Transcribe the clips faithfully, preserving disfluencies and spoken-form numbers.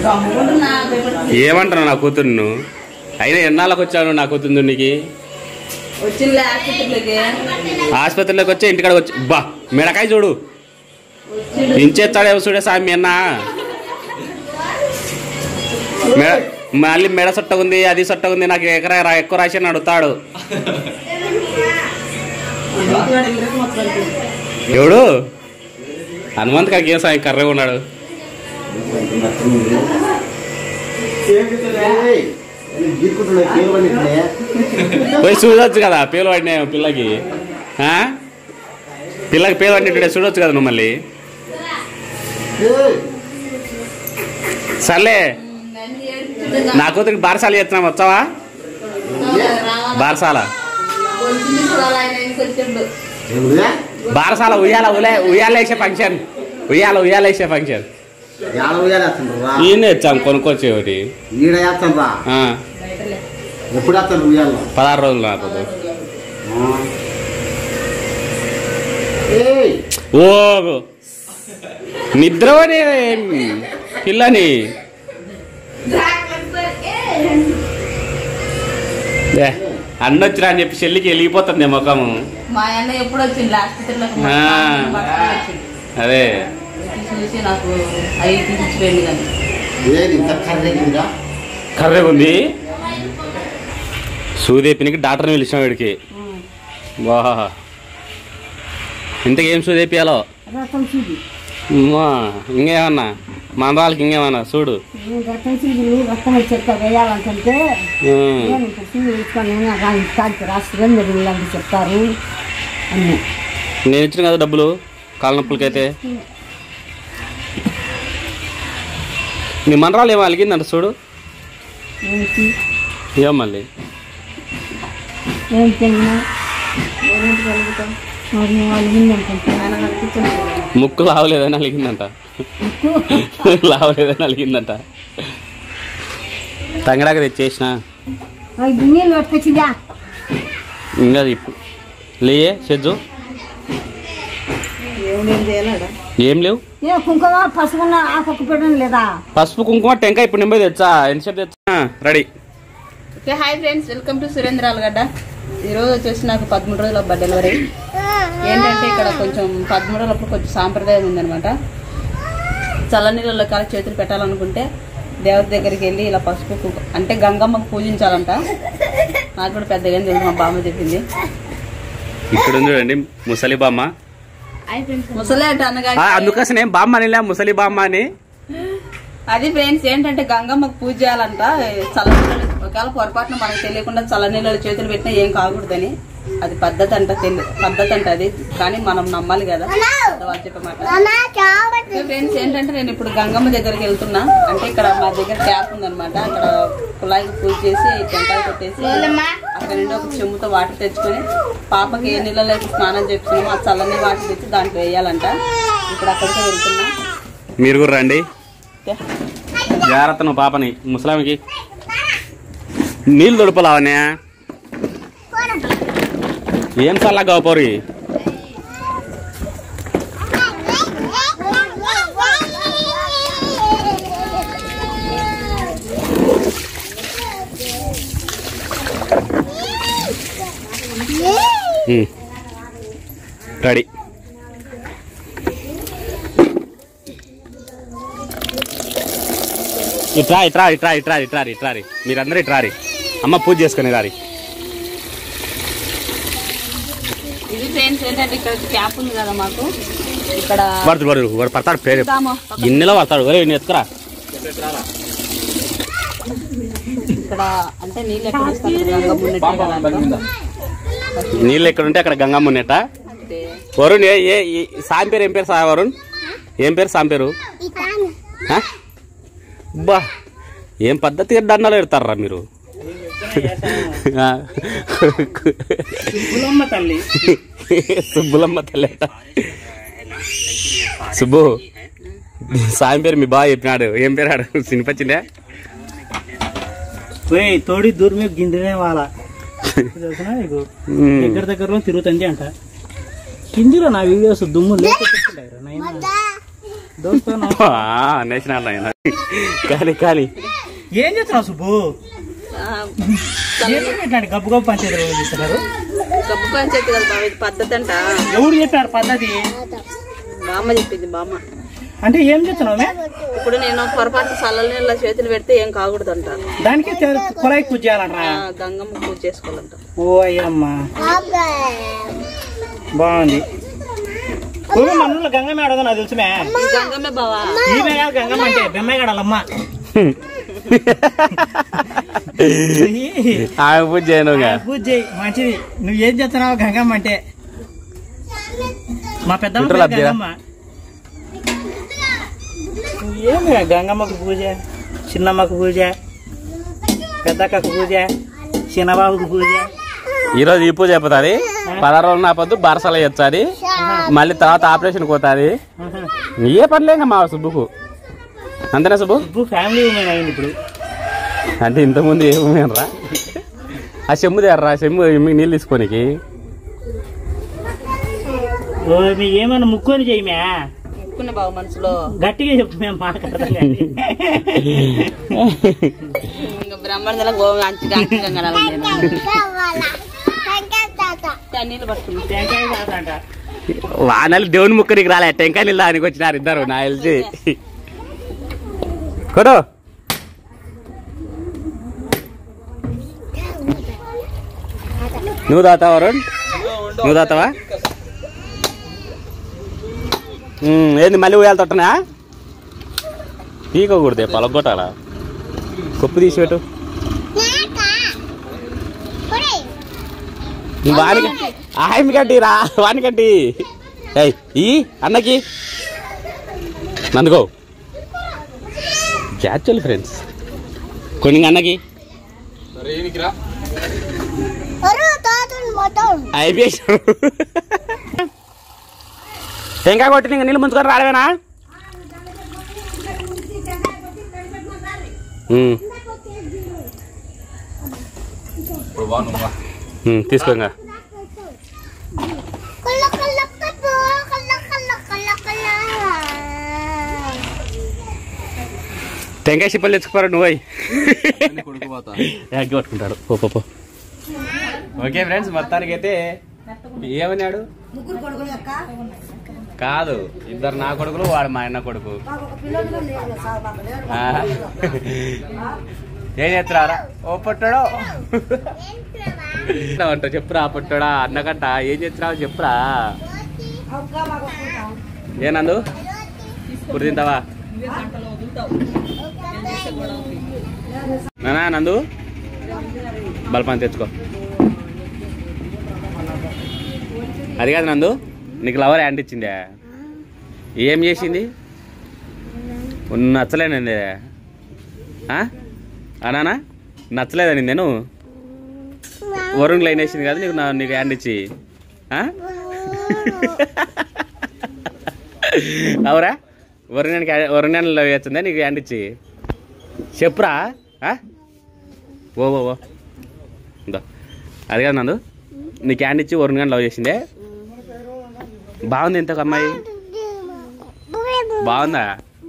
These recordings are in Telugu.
ఏమంటున్నావు నా కూతురు నువ్వు? అయినా ఎన్నాళ్ళకి వచ్చాను నా కూతురు నీకు? ఆసుపత్రిలోకి వచ్చి ఇంటికాడ వచ్చి బా మెడకాయ చూడు ఇంచేస్తాడే చూడే సామి అన్న. మెడ మళ్ళీ మెడ సొట్ట ఉంది అది సొట్ట ఉంది నాకు ఎకరా ఎక్కువ రాసి అని అడుగుతాడు. ఎవడు హనుమంత్ కాకి ఏం సాయి కర్రగా ఉన్నాడు. పోయి చూడొచ్చు కదా పేలు పడినాయి పిల్లకి. పిల్లకి పేలు పడినట్టు చూడొచ్చు కదా నువ్వు మళ్ళీ. సర్లే నా కూతురికి బారసాల చేస్తున్నాం వచ్చావా? బారసాల బారసాల ఉయ్యాల ఉలే ఉయ్యాల వేసే ఫంక్షన్ ఉయ్యాల ఉయ్యాల వేసే ఫంక్షన్ ఈయన వచ్చాం కొనుక్కొచ్చి ఒకటి పదహారు రోజులు నాకు. ఓ నిద్రపోనే పిల్లని అన్నొచ్చిరా అని చెప్పి చెల్లికి వెళ్ళిపోతుంది ముఖము. అదే కర్రే ఉంది. సూదేపినికి డాక్టర్ని పిలిచాం వీడికి. వాహా ఇంతకేం సూదేపియాలో ఇంకేమన్నా మన వాళ్ళకి ఇంకేమన్నా చూడు. చెప్తారు నేను ఇచ్చిన కదా డబ్బులు కాళ్ళ నొప్పులకైతే. నీ మనరాలు ఏమో అలిగిందంట చూడు. ఏం మళ్ళీ ముక్కు లావలేదని అలిగిందంట. లావలేదని అలిగిందంట. తంగడాక తెచ్చేసిన ఇంకా ఇప్పుడు లేయే సెజ్జు ఏం లేవు. కుంకుమ పసుపు లేదా పసుపు కుంకుమ టెంకాయ ఇప్పుడు నింబై తెచ్చా ఎంతసేపు తెచ్చా ready. Okay hi friends, welcome to Surendra Alagadda. ఈరోజు వచ్చేసి నాకు పదమూడు రోజుల అబ్బా డెలివరీ. ఏంటంటే ఇక్కడ కొంచెం పదమూడు రోజులప్పుడు కొంచెం సాంప్రదాయం ఉందనమాట. చల్లనీళ్ళలో కాల చేతులు పెట్టాలనుకుంటే దేవత దగ్గరికి వెళ్ళి ఇలా పసుపు కుంకుమ అంటే గంగమ్మకు పూజించాలంట. నాకు కూడా పెద్దగా తెలుసు, మా బామ్మ చెప్పింది. ఇక్కడ చూడండి ముసలి బామ్మ. ముసలి అంటే అనగా అందుకోసం బామ్మ అని ముసలి బామ్మ అని. అది ఫ్రెండ్స్ ఏంటంటే గంగమ్మకు పూజ చేయాలంట. చల్లనీళ్ళు ఒకవేళ పొరపాటున మనకు తెలియకుండా చల్లనీళ్ళలో చేతులు పెట్టినా ఏం కాకూడదని. అది పద్ధతి అంట తెలి పద్ధతి అంట అది, కానీ మనం నమ్మాలి కదా వాళ్ళు చెప్పమాట. ఫ్రెండ్స్ ఏంటంటే నేను ఇప్పుడు గంగమ్మ దగ్గరికి వెళ్తున్నా. అంటే ఇక్కడ మా దగ్గర ట్యాప్ ఉందనమాట. అక్కడ కుళాయికి పూజ చేసి టెంకాయ కొట్టేసి అక్కడ నుండి ఒక చెమ్ముతో వాటర్ తెచ్చుకొని పాపకి ఏ నీళ్ళలో అయితే స్నానం చేస్తున్నామో ఆ చల్లని వాటర్ తెచ్చి దాంట్లో వేయాలంట. ఇప్పుడు అక్కడికే వెళ్తున్నా. మీరు కూడా రండి. జాగ్రత్త నువ్వు పాపని ముసలామికి నీళ్ళు దొడపలావనే. ఏం చల్లగా పోరి రెడీ. ఇట్రా ఇట్రా ఇట్రా ఇట్రా ఇట్రా ఇట్రా మీరందరూ ఇట్రారి. అమ్మ పూజ చేసుకుని రారి. ఇది ఫ్రెండ్స్ ఏంటంటే ఇక్కడ క్యాప్ ఉంది కదా మాకు. ఇక్కడ పడుతుంది పడు వాడు పడతాడు పేరు గిన్నెలో పడతాడు. ఒరే నేను ఎత్తుకురా. ఇక్కడ అంటే నీళ్ళు ఎక్కడ వస్తాయి? నీళ్ళు ఎక్కడ ఉంటే అక్కడ గంగమ్మ ఉన్నట. వరుణ్ ఏ సాయం పేరు ఏం పేరు? సా వరుణ్ ఏం పేరు? సాయం పేరు బా ఏం పద్ధతిగా దండాలు పెడతారా మీరు? సుబ్బులమ్మ తల్లి. సుబ్బు సాయం పేరు మీ బాగా చెప్పినాడు. ఏం పేరు ఆడు సినిపచ్చిందే? తోడి దూరం గిందినే వాళ్ళ దగ్గర దగ్గరలో తిరుగుతుంది అంట. కిందిలో నా వీడియోస్ దుమ్ము లేకపోతే నేసిన కాలి కాలి ఏం చేస్తున్నావు సుబ్బు? గబ్బు గబ్బు పంచాయతీ చేస్తున్నారు. గబ్బు పంచాయతీ కదా బాబు, ఇది పద్ధతి అంట. ఎవరు చెప్పారు పద్ధతి? బామ్మ చెప్పింది. బామ్మ అంటే ఏం చేస్తున్నావు? ఇప్పుడు నేను పొరపాటు చల్ల నీళ్ళ చేతులు పెడితే ఏం కాకూడదు అంట. దానికి కుళాయి పూజ చేయాలంట, గంగమ్మ పూజ చేసుకోవాలంట. ఓ అయ్యమ్మా బాగుంది. మనలో గంగమ్మ ఆడదో నాకు తెలుసుమే. గంగమ్మే బావా, ఈమె కాదు గంగమ్మ అంటే బెమ్మే కాడాలమ్మ. పూజ చేయను పూజ చేయి మంచిది. నువ్వేం చేస్తున్నావు గంగమ్మ అంటే? మా పెద్దమ్మ గంగమ్మ. ఏమి గంగమ్మకు పూజ, చిన్నమ్మకు పూజ, పెద్దక్కకు పూజ, చిన్నబాబుకు పూజ. ఈరోజు ఈ పూజ అయిపోతుంది. పదహారు రోజులు నా పొద్దు బారసాల వచ్చాది, మళ్ళీ తర్వాత ఆపరేషన్ పోతుంది. ఏ పనిలేక మా సుబ్బుకు అంతేనా సుబ్బు? సుబ్బు ఫ్యామిలీ ఉమెన్ అయింది ఇప్పుడు. అంటే ఇంతకుముందు ఏ ఉమెన్ రా? ఆ చెమ్ము దేర్రా, చెమ్ము మీకు నీళ్ళు తీసుకోనికి. ఏమన్నా ముక్కుని చెయ్యమే బాబు, మనసులో గట్టిగా చెప్పు, మేము మాట్లాడతాం. బ్రహ్మణలో నీళ్ళు పట్టుకుంటా. వానలు దేవుని ముక్కనికి రాలే, టెంకాయ నీళ్ళు దానికి వచ్చినారు ఇద్దరు నా తెలిసి. కొడు నువ్వు తాతావా వరుణ్? నువ్వు తాతావా? ఏంది మళ్ళీ ఉయ్యాలి తొట్టనా? పీకకూడదే, పలగొట్టాలా. కొప్పు తీసిపెట్టు. వానికి ఆయమి కట్టి రా, వాని కట్టి ఈ అన్నకి నందుకో యాక్చువల్లీ ఫ్రెండ్స్ కొన్ని అన్నకి అయిపోయి టెంకాయ కొట్టి ఇంకా నీళ్ళు ముంచుకొని రాలేవేనా? తీసుకో. ఇంకా టెంకాయ చిప్పలు తెచ్చుకోరా నువ్వు ఎగ్గి పట్టుకుంటాడు. పో. ఓకే ఫ్రెండ్స్, మొత్తానికి అయితే ఏమన్నాడు? కాదు, ఇద్దరు నా కొడుకులు, వాడు మా అన్న కొడుకు. ఏం చేస్తున్నారా? ఓ పుట్టాడో అంట చెప్పురా, పుట్టాడా అన్నకంట. ఏం చేస్తున్నావు చెప్పురా. ఏనందు ఇప్పుడు తింటావా? నానా నందు బల్పాన్ని తెచ్చుకో. అది కాదు నందు, నీకు లవర్ యాంట్ ఇచ్చిందే, ఏం చేసింది? నచ్చలేనండి అనానా? నచ్చలేదని నేను వరుణ్ లైన్ వేసింది కదా నీకు, నీకు యాంట్ ఇచ్చి. అవురా? వరుణ్యానికి వరుణ్యాన్ని లవ్ చేస్తుందా నీకు యాంట్ ఇచ్చి? చెప్పురా. ఓ ఓ ఓ అది కాదు నందు, నీ క్యాండ్ ఇచ్చి వరుణ్ గారిని లవ్ చేసిందే. బాగుంది ఇంతకు అమ్మాయి, బాగుందా?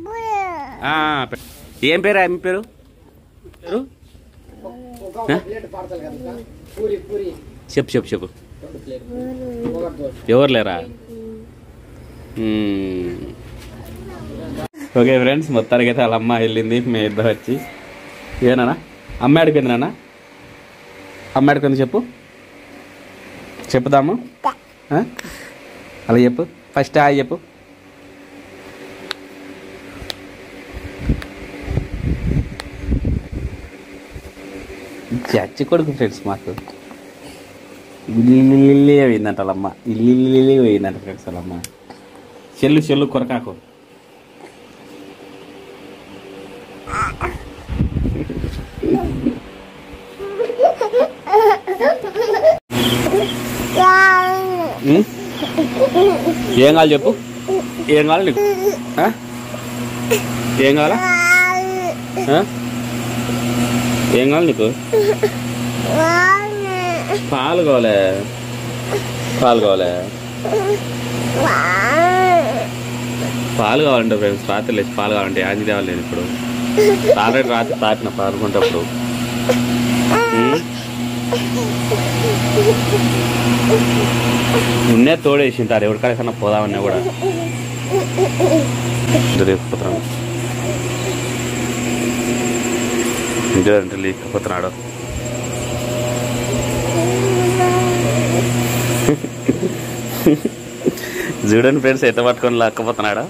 ఏం పేరు ఆమె పేరు? చెప్పు చెప్పు చెప్పు. ఎవరు లేరా? ఓకే ఫ్రెండ్స్, మొత్తానికి అయితే వాళ్ళ అమ్మ వెళ్ళింది, మేము ఇద్దరు వచ్చి. ఏనా అమ్మ అడిపోయింది నాన్న? అమ్మ అడిపోయింది చెప్పు, చెప్పుదాము. అలా చెప్పు, ఫస్ట్ హాయ్ చెప్పు. చచ్చి కొడుకు ఫ్రెండ్స్ మాకు. ఇల్లు పోయిందంట వాళ్ళమ్మ, ఇల్లు పోయిందంట ఫ్రెండ్స్ వాళ్ళమ్మ. చెల్లు చెల్లు కొరకాకు. ఏం కావాలి చెప్పు, ఏం కావాలి నీకు? ఏం కావాలా? ఏం కావాలి నీకు? పాలు కావాలే, పాలు కావాలే. పాలు కావాలంటే ఫ్రెండ్స్ రాత్రి లేచి పాలు కావాలంటే యాంజీ తేవాలి నేను ఇప్పుడు ఆల్రెడీ రాత్రి తాటిన పాడుకుంటప్పుడు ఉన్నే తోడేసింటారు ఎవరికాడికన్నా పోదామన్నా కూడా రేపుపోతున్నాడు ఇంటి లేకపోతున్నాడు చూడండి ఫ్రెండ్స్ ఎట్ట పట్టుకొని లాక్కపోతున్నాడా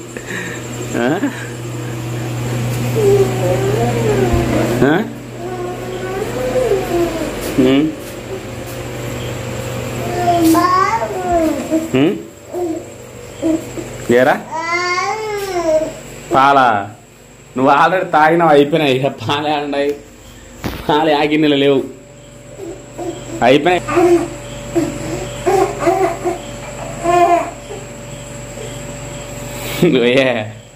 ఏరా పాలా నువ్వు ఆల్రెడీ తాగినావు అయిపోయినాయి ఇక పాలే ఆడినాయి పాలే ఆ గిన్నెలు లేవు అయిపోయినాయి నువ్వే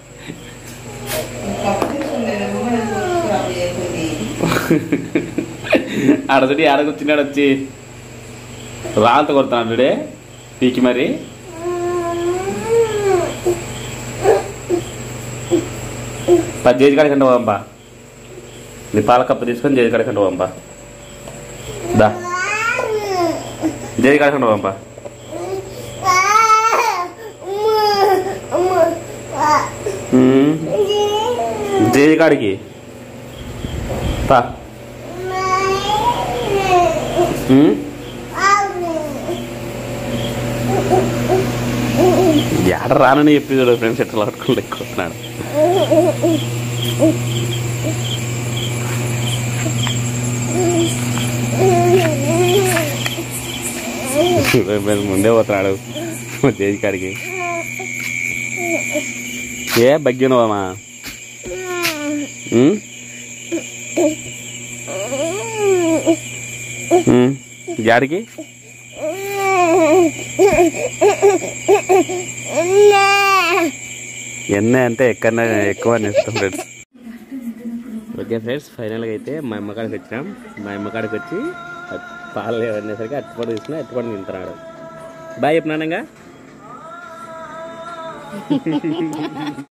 ఆడతడి ఆడకొచ్చినాడు వచ్చి రాళ్ళతో కొడుతున్నాడు డే పీకి మరి పది జేజి కాడికంటే పోంపా నీ పాల కప్పు తీసుకొని జేజి కాడికంటే పోంపా దా జేజి కాడికంటే పోంపా జేజి కాడికి పా ఎడ రానని చెప్పి చూడ ఫ్రెండ్స్ ఎట్లా పట్టుకుని లెక్కుతున్నాడు ముందే పోతున్నాడు జేజి కాడికి ఏ బగ్గినవమ్మా జాడికి ఎన్న అంటే ఎక్కడ ఎక్కువ ఇష్టం ఫ్రెండ్స్. ఓకే ఫ్రెండ్స్ ఫైనల్గా అయితే మా అమ్మకాడికి వచ్చినాం. మా అమ్మకాడికి వచ్చి పాలు అనేసరికి అట్టుపడి తీసుకున్నా అట్టుపడి తింటున్నాడు. బాయ్ చెప్పినానంగా